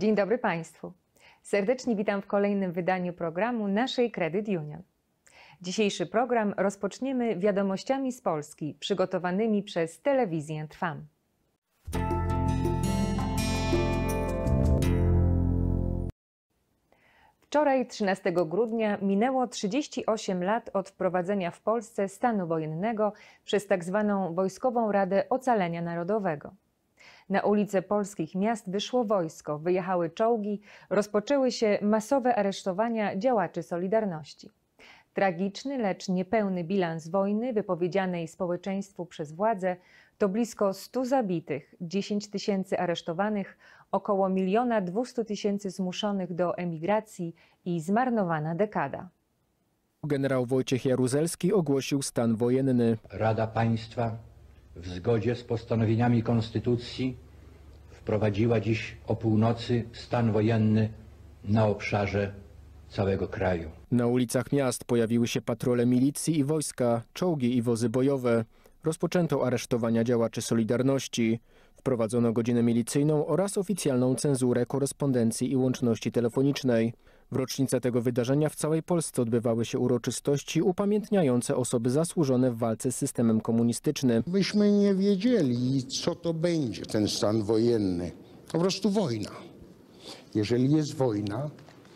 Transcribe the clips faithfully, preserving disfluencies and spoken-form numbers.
Dzień dobry Państwu. Serdecznie witam w kolejnym wydaniu programu naszej Credit Union. Dzisiejszy program rozpoczniemy wiadomościami z Polski przygotowanymi przez Telewizję Trwam. Wczoraj, trzynastego grudnia, minęło trzydzieści osiem lat od wprowadzenia w Polsce stanu wojennego przez tzw. Wojskową Radę Ocalenia Narodowego. Na ulice polskich miast wyszło wojsko, wyjechały czołgi, rozpoczęły się masowe aresztowania działaczy Solidarności. Tragiczny, lecz niepełny bilans wojny wypowiedzianej społeczeństwu przez władze to blisko stu zabitych, dziesięć tysięcy aresztowanych, około miliona dwustu tysięcy zmuszonych do emigracji i zmarnowana dekada. Generał Wojciech Jaruzelski ogłosił stan wojenny. Rada Państwa w zgodzie z postanowieniami Konstytucji wprowadziła dziś o północy stan wojenny na obszarze całego kraju. Na ulicach miast pojawiły się patrole milicji i wojska, czołgi i wozy bojowe. Rozpoczęto aresztowania działaczy Solidarności. Wprowadzono godzinę milicyjną oraz oficjalną cenzurę korespondencji i łączności telefonicznej. W rocznicę tego wydarzenia w całej Polsce odbywały się uroczystości upamiętniające osoby zasłużone w walce z systemem komunistycznym. Myśmy nie wiedzieli, co to będzie ten stan wojenny. Po prostu wojna. Jeżeli jest wojna,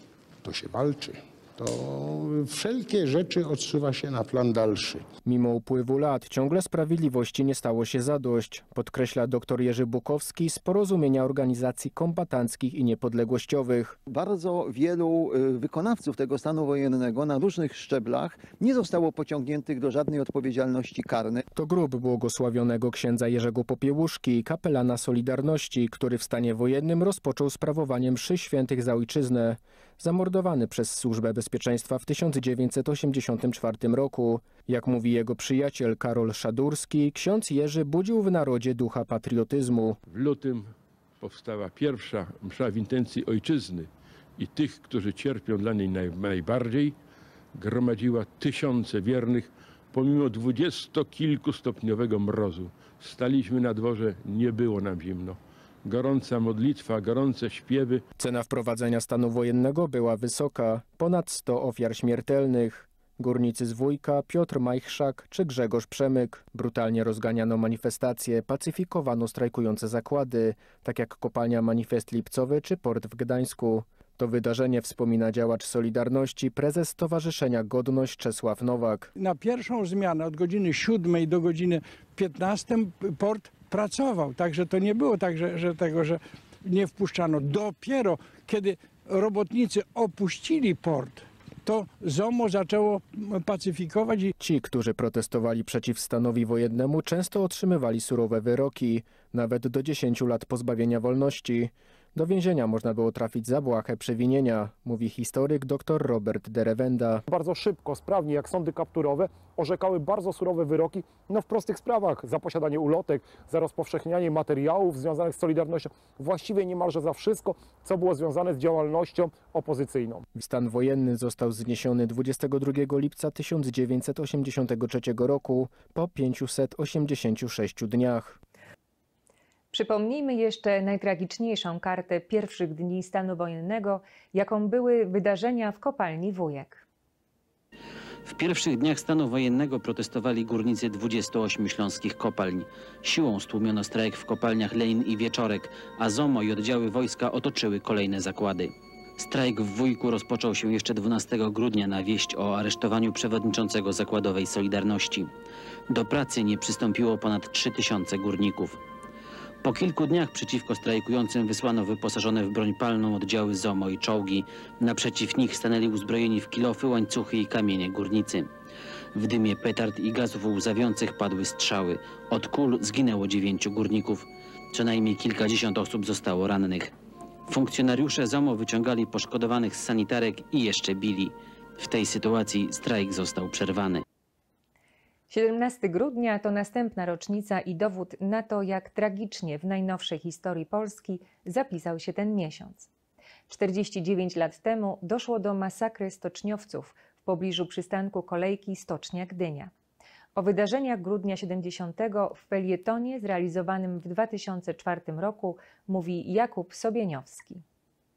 to się walczy. To wszelkie rzeczy odsuwa się na plan dalszy. Mimo upływu lat ciągle sprawiedliwości nie stało się zadość, podkreśla dr Jerzy Bukowski z Porozumienia Organizacji Kombatanckich i Niepodległościowych. Bardzo wielu wykonawców tego stanu wojennego na różnych szczeblach nie zostało pociągniętych do żadnej odpowiedzialności karnej. To grób błogosławionego księdza Jerzego Popiełuszki, kapelana Solidarności, który w stanie wojennym rozpoczął sprawowanie mszy świętych za ojczyznę. Zamordowany przez Służbę Bezpieczeństwa w tysiąc dziewięćset osiemdziesiątym czwartym roku. Jak mówi jego przyjaciel Karol Szadurski, ksiądz Jerzy budził w narodzie ducha patriotyzmu. W lutym powstała pierwsza msza w intencji ojczyzny i tych, którzy cierpią dla niej naj, najbardziej, gromadziła tysiące wiernych pomimo dwudziestokilkustopniowego mrozu. Staliśmy na dworze, nie było nam zimno. Gorąca modlitwa, gorące śpiewy. Cena wprowadzenia stanu wojennego była wysoka. Ponad sto ofiar śmiertelnych. Górnicy z Wujka, Piotr Majchrzak czy Grzegorz Przemyk. Brutalnie rozganiano manifestacje, pacyfikowano strajkujące zakłady, tak jak kopalnia Manifest Lipcowy czy port w Gdańsku. To wydarzenie wspomina działacz Solidarności, prezes Stowarzyszenia Godność Czesław Nowak. Na pierwszą zmianę od godziny siódmej do godziny piętnastej port pracował, także to nie było tak, że, że tego, że nie wpuszczano. Dopiero kiedy robotnicy opuścili port, to ZOMO zaczęło pacyfikować. Ci, którzy protestowali przeciw stanowi wojennemu, często otrzymywali surowe wyroki, nawet do dziesięciu lat pozbawienia wolności. Do więzienia można było trafić za błahe przewinienia, mówi historyk dr Robert Derewenda. Bardzo szybko, sprawnie, jak sądy kapturowe, orzekały bardzo surowe wyroki no w prostych sprawach. Za posiadanie ulotek, za rozpowszechnianie materiałów związanych z Solidarnością. Właściwie niemalże za wszystko, co było związane z działalnością opozycyjną. Stan wojenny został zniesiony dwudziestego drugiego lipca tysiąc dziewięćset osiemdziesiątego trzeciego roku po pięciuset osiemdziesięciu sześciu dniach. Przypomnijmy jeszcze najtragiczniejszą kartę pierwszych dni stanu wojennego, jaką były wydarzenia w kopalni Wujek. W pierwszych dniach stanu wojennego protestowali górnicy dwudziestu ośmiu śląskich kopalń. Siłą stłumiono strajk w kopalniach Lejn i Wieczorek, a ZOMO i oddziały wojska otoczyły kolejne zakłady. Strajk w Wujku rozpoczął się jeszcze dwunastego grudnia na wieść o aresztowaniu przewodniczącego zakładowej Solidarności. Do pracy nie przystąpiło ponad trzy tysiące górników. Po kilku dniach przeciwko strajkującym wysłano wyposażone w broń palną oddziały ZOMO i czołgi. Naprzeciw nich stanęli uzbrojeni w kilofy, łańcuchy i kamienie górnicy. W dymie petard i gazów łzawiących padły strzały. Od kul zginęło dziewięciu górników. Co najmniej kilkadziesiąt osób zostało rannych. Funkcjonariusze ZOMO wyciągali poszkodowanych z sanitarek i jeszcze bili. W tej sytuacji strajk został przerwany. siedemnastego grudnia to następna rocznica i dowód na to, jak tragicznie w najnowszej historii Polski zapisał się ten miesiąc. czterdzieści dziewięć lat temu doszło do masakry stoczniowców w pobliżu przystanku kolejki Stocznia Gdynia. O wydarzeniach grudnia siedemdziesiątego w felietonie zrealizowanym w dwa tysiące czwartym roku mówi Jakub Sobieniowski.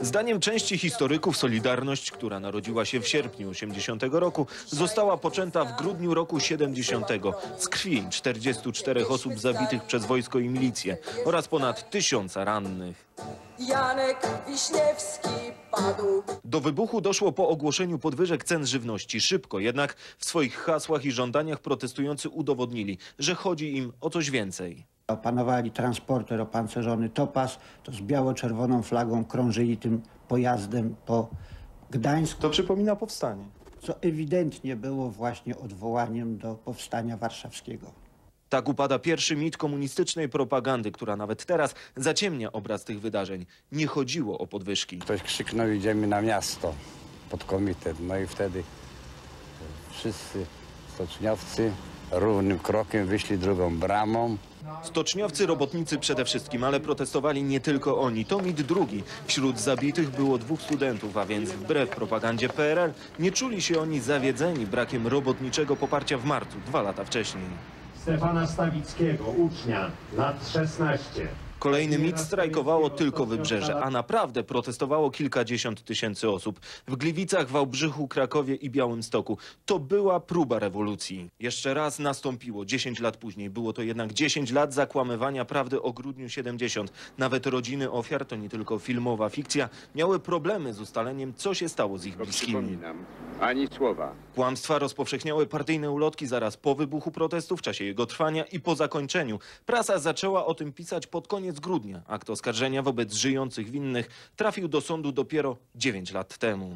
Zdaniem części historyków Solidarność, która narodziła się w sierpniu osiemdziesiątego roku, została poczęta w grudniu roku siedemdziesiątego z krwi czterdziestu czterech osób zabitych przez wojsko i milicję oraz ponad tysiąca rannych. Janek Wiśniewski padł. Do wybuchu doszło po ogłoszeniu podwyżek cen żywności. Szybko jednak w swoich hasłach i żądaniach protestujący udowodnili, że chodzi im o coś więcej. Opanowali transporter opancerzony Topaz, to z biało-czerwoną flagą krążyli tym pojazdem po Gdańsku. To przypomina powstanie. Co ewidentnie było właśnie odwołaniem do powstania warszawskiego. Tak upada pierwszy mit komunistycznej propagandy, która nawet teraz zaciemnia obraz tych wydarzeń. Nie chodziło o podwyżki. Ktoś krzyknął, idziemy na miasto pod komitet. No i wtedy wszyscy stoczniowcy równym krokiem wyszli drugą bramą. Stoczniowcy, robotnicy przede wszystkim, ale protestowali nie tylko oni. To mit drugi. Wśród zabitych było dwóch studentów, a więc wbrew propagandzie P R L nie czuli się oni zawiedzeni brakiem robotniczego poparcia w marcu, dwa lata wcześniej. Stefana Stawickiego, ucznia, lat szesnaście. Kolejny mit: strajkowało tylko Wybrzeże, a naprawdę protestowało kilkadziesiąt tysięcy osób. W Gliwicach, Wałbrzychu, Krakowie i Białymstoku. To była próba rewolucji. Jeszcze raz nastąpiło dziesięć lat później. Było to jednak dziesięć lat zakłamywania prawdy o grudniu siedemdziesiątym. Nawet rodziny ofiar, to nie tylko filmowa fikcja, miały problemy z ustaleniem, co się stało z ich bliskimi. Ani słowa. Kłamstwa rozpowszechniały partyjne ulotki zaraz po wybuchu protestu, w czasie jego trwania i po zakończeniu. Prasa zaczęła o tym pisać pod koniec grudnia. Akt oskarżenia wobec żyjących winnych trafił do sądu dopiero dziewięć lat temu.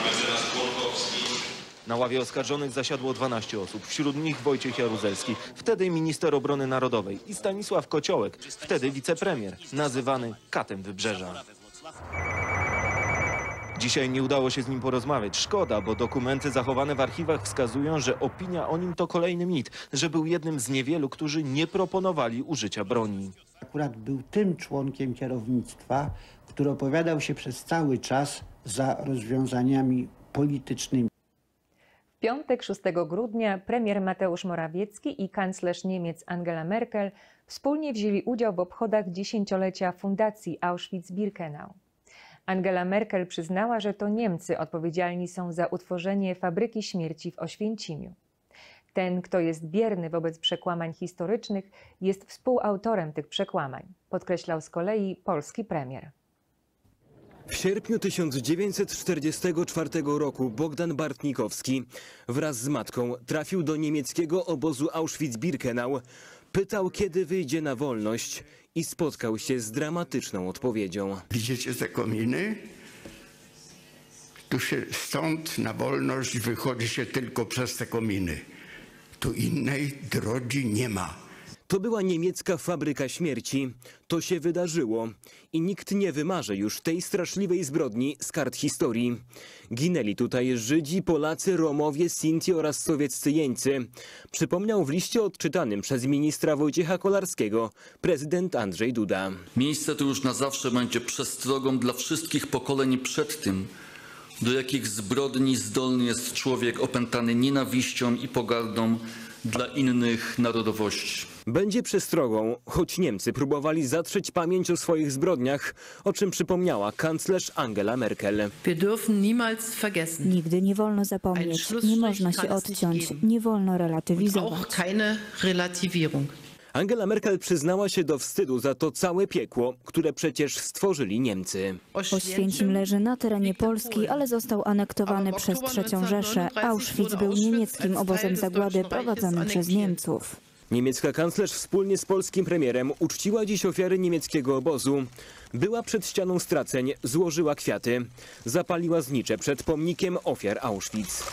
Na ławie oskarżonych zasiadło dwanaście osób, wśród nich Wojciech Jaruzelski, wtedy minister obrony narodowej, i Stanisław Kociołek, wtedy wicepremier, nazywany katem Wybrzeża. Dzisiaj nie udało się z nim porozmawiać. Szkoda, bo dokumenty zachowane w archiwach wskazują, że opinia o nim to kolejny mit, że był jednym z niewielu, którzy nie proponowali użycia broni. Akurat był tym członkiem kierownictwa, który opowiadał się przez cały czas za rozwiązaniami politycznymi. W piątek, szóstego grudnia, premier Mateusz Morawiecki i kanclerz Niemiec Angela Merkel wspólnie wzięli udział w obchodach dziesięciolecia Fundacji Auschwitz-Birkenau. Angela Merkel przyznała, że to Niemcy odpowiedzialni są za utworzenie fabryki śmierci w Oświęcimiu. Ten, kto jest bierny wobec przekłamań historycznych, jest współautorem tych przekłamań, podkreślał z kolei polski premier. W sierpniu tysiąc dziewięćset czterdziestego czwartego roku Bogdan Bartnikowski wraz z matką trafił do niemieckiego obozu Auschwitz-Birkenau. Pytał, kiedy wyjdzie na wolność, i spotkał się z dramatyczną odpowiedzią. Widzicie te kominy? Tu się stąd na wolność wychodzi się tylko przez te kominy. Tu innej drogi nie ma. To była niemiecka fabryka śmierci. To się wydarzyło i nikt nie wymaże już tej straszliwej zbrodni z kart historii. Ginęli tutaj Żydzi, Polacy, Romowie, Sinti oraz sowieccy jeńcy. Przypomniał w liście odczytanym przez ministra Wojciecha Kolarskiego prezydent Andrzej Duda. Miejsce to już na zawsze będzie przestrogą dla wszystkich pokoleń przed tym, do jakich zbrodni zdolny jest człowiek opętany nienawiścią i pogardą dla innych narodowości. Będzie przestrogą, choć Niemcy próbowali zatrzeć pamięć o swoich zbrodniach, o czym przypomniała kanclerz Angela Merkel. Nigdy nie wolno zapomnieć, nie można się odciąć, nie wolno relatywizować. Angela Merkel przyznała się do wstydu za to całe piekło, które przecież stworzyli Niemcy. Oświęcim leży na terenie Polski, ale został anektowany przez trzecią Rzeszę. Auschwitz był niemieckim obozem zagłady prowadzonym przez Niemców. Niemiecka kanclerz wspólnie z polskim premierem uczciła dziś ofiary niemieckiego obozu. Była przed ścianą straceń, złożyła kwiaty, zapaliła znicze przed pomnikiem ofiar Auschwitz.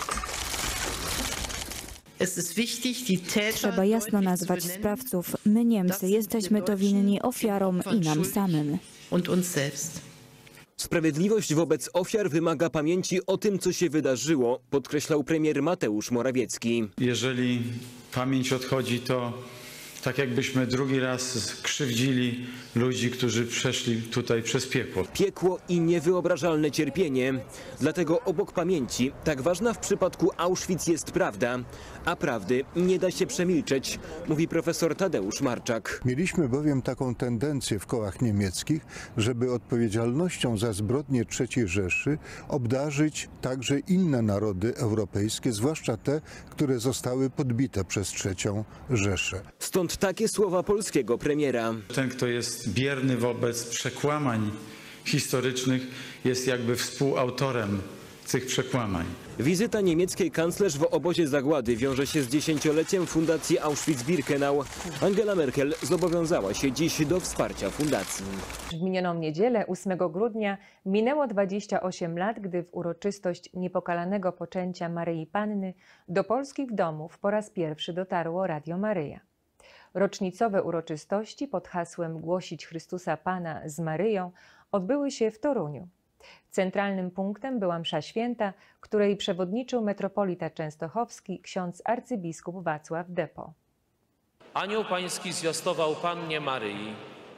Trzeba jasno nazwać sprawców. My, Niemcy, jesteśmy to winni ofiarom i nam samym. Sprawiedliwość wobec ofiar wymaga pamięci o tym, co się wydarzyło, podkreślał premier Mateusz Morawiecki. Jeżeli pamięć odchodzi, to tak jakbyśmy drugi raz krzywdzili ludzi, którzy przeszli tutaj przez piekło. Piekło i niewyobrażalne cierpienie. Dlatego obok pamięci, tak ważna w przypadku Auschwitz jest prawda, a prawdy nie da się przemilczeć, mówi profesor Tadeusz Marczak. Mieliśmy bowiem taką tendencję w kołach niemieckich, żeby odpowiedzialnością za zbrodnie trzeciej Rzeszy obdarzyć także inne narody europejskie, zwłaszcza te, które zostały podbite przez trzecią Rzeszę. Stąd takie słowa polskiego premiera. Ten, kto jest bierny wobec przekłamań historycznych, jest jakby współautorem tych przekłamań. Wizyta niemieckiej kanclerz w obozie zagłady wiąże się z dziesięcioleciem Fundacji Auschwitz-Birkenau. Angela Merkel zobowiązała się dziś do wsparcia fundacji. W minioną niedzielę, ósmego grudnia, minęło dwadzieścia osiem lat, gdy w uroczystość niepokalanego poczęcia Maryi Panny do polskich domów po raz pierwszy dotarło Radio Maryja. Rocznicowe uroczystości pod hasłem Głosić Chrystusa Pana z Maryją odbyły się w Toruniu. Centralnym punktem była msza święta, której przewodniczył metropolita częstochowski ksiądz arcybiskup Wacław Depo. Anioł Pański zwiastował Pannie Maryi.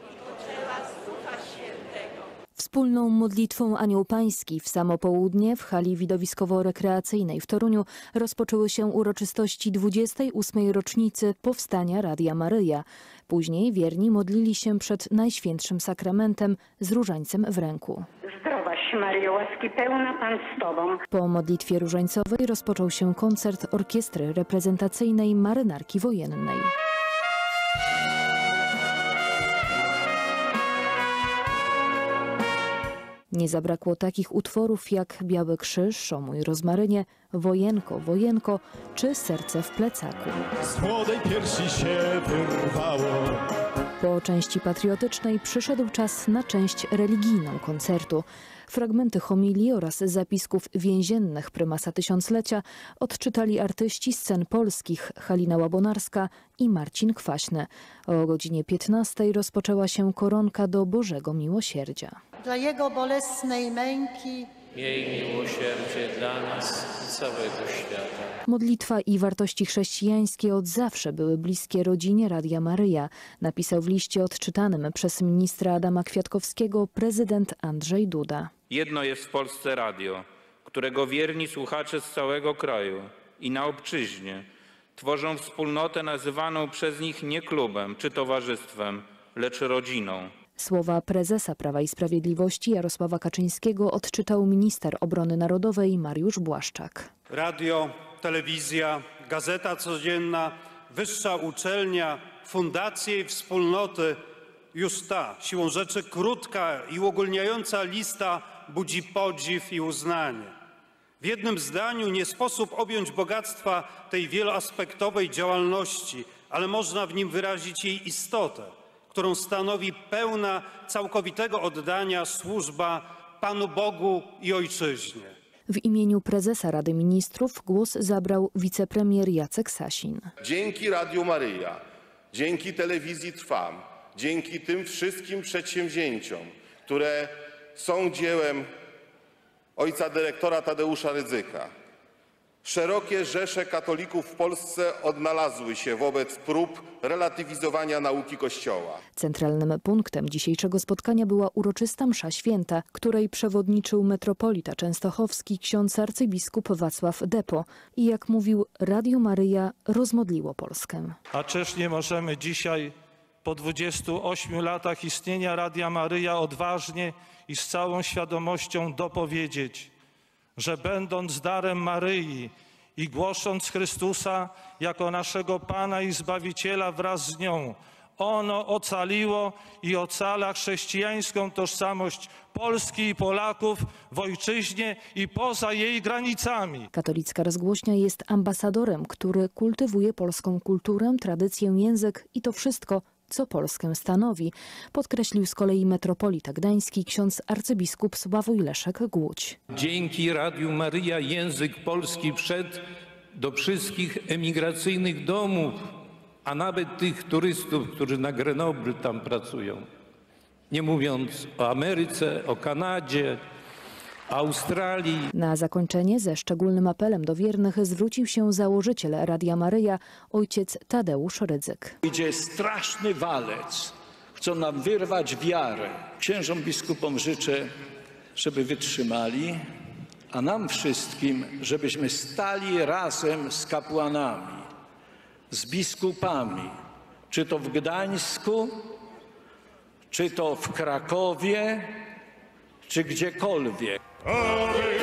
Wspólną modlitwą Anioł Pański w samo południe w hali widowiskowo-rekreacyjnej w Toruniu rozpoczęły się uroczystości dwudziestej ósmej rocznicy powstania Radia Maryja. Później wierni modlili się przed Najświętszym Sakramentem z różańcem w ręku. Zdrowaś Maryjo, łaski pełna, Pan z Tobą. Po modlitwie różańcowej rozpoczął się koncert orkiestry reprezentacyjnej Marynarki Wojennej. Nie zabrakło takich utworów jak Biały Krzyż, Szomuj rozmarynie, Wojenko, Wojenko czy Serce w plecaku. Z młodej piersi się wyrwało. Po części patriotycznej przyszedł czas na część religijną koncertu. Fragmenty homilii oraz zapisków więziennych prymasa tysiąclecia odczytali artyści scen polskich Halina Łabonarska i Marcin Kwaśny. O godzinie piętnastej rozpoczęła się koronka do Bożego Miłosierdzia. Dla Jego bolesnej męki Miej miłosierdzie dla nas i całego świata. Modlitwa i wartości chrześcijańskie od zawsze były bliskie rodzinie Radia Maryja, napisał w liście odczytanym przez ministra Adama Kwiatkowskiego prezydent Andrzej Duda. Jedno jest w Polsce radio, którego wierni słuchacze z całego kraju i na obczyźnie tworzą wspólnotę nazywaną przez nich nie klubem czy towarzystwem, lecz rodziną. Słowa prezesa Prawa i Sprawiedliwości Jarosława Kaczyńskiego odczytał minister obrony narodowej Mariusz Błaszczak. Radio, telewizja, gazeta codzienna, wyższa uczelnia, fundacje i wspólnoty. Już ta, siłą rzeczy krótka i uogólniająca lista budzi podziw i uznanie. W jednym zdaniu nie sposób objąć bogactwa tej wieloaspektowej działalności, ale można w nim wyrazić jej istotę, którą stanowi pełna, całkowitego oddania służba Panu Bogu i Ojczyźnie. W imieniu prezesa Rady Ministrów głos zabrał wicepremier Jacek Sasin. Dzięki Radiu Maryja, dzięki telewizji Trwam, dzięki tym wszystkim przedsięwzięciom, które są dziełem ojca dyrektora Tadeusza Rydzyka, szerokie rzesze katolików w Polsce odnalazły się wobec prób relatywizowania nauki Kościoła. Centralnym punktem dzisiejszego spotkania była uroczysta msza święta, której przewodniczył metropolita częstochowski ksiądz arcybiskup Wacław Depo. I jak mówił, Radio Maryja rozmodliło Polskę. A czyż nie możemy dzisiaj, po dwudziestu ośmiu latach istnienia Radia Maryja, odważnie i z całą świadomością dopowiedzieć, że będąc darem Maryi i głosząc Chrystusa jako naszego Pana i Zbawiciela wraz z nią, ono ocaliło i ocala chrześcijańską tożsamość Polski i Polaków w ojczyźnie i poza jej granicami. Katolicka rozgłośnia jest ambasadorem, który kultywuje polską kulturę, tradycję, język i to wszystko, co Polskę stanowi, podkreślił z kolei metropolita gdański ksiądz arcybiskup Sławoj Leszek Głódź. Dzięki Radiu Maryja język polski wszedł do wszystkich emigracyjnych domów, a nawet tych turystów, którzy na Grenoble tam pracują. Nie mówiąc o Ameryce, o Kanadzie, Australii. Na zakończenie ze szczególnym apelem do wiernych zwrócił się założyciel Radia Maryja, ojciec Tadeusz Rydzyk. Idzie straszny walec. Chcą nam wyrwać wiarę. Księżom biskupom życzę, żeby wytrzymali, a nam wszystkim, żebyśmy stali razem z kapłanami, z biskupami, czy to w Gdańsku, czy to w Krakowie, czy gdziekolwiek. Amen.